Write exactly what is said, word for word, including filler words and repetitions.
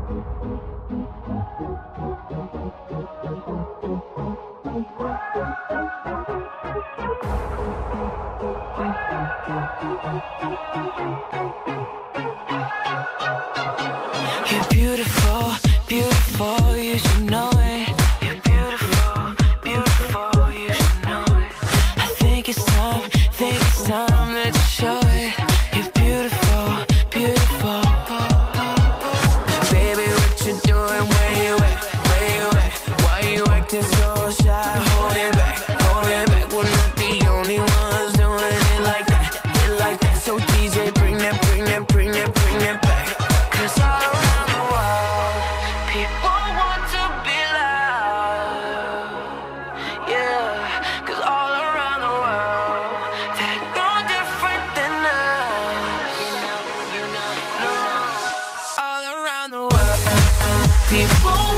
You're beautiful, beautiful, you should know it. You're beautiful, beautiful, you should know it. I think it's time, think it's time that you show it. You're beautiful, beautiful. Baby, what you doing? Where you at? Where you at? Why you acting so shy? Hold it back, hold it back. We're not the only ones doing it like that, it like that. So D J, bring that, bring that, bring that, bring that back. 'Cause all around the world, people want to be loved. Yeah, 'cause all around the world, they're no different than us. No, all around the world, people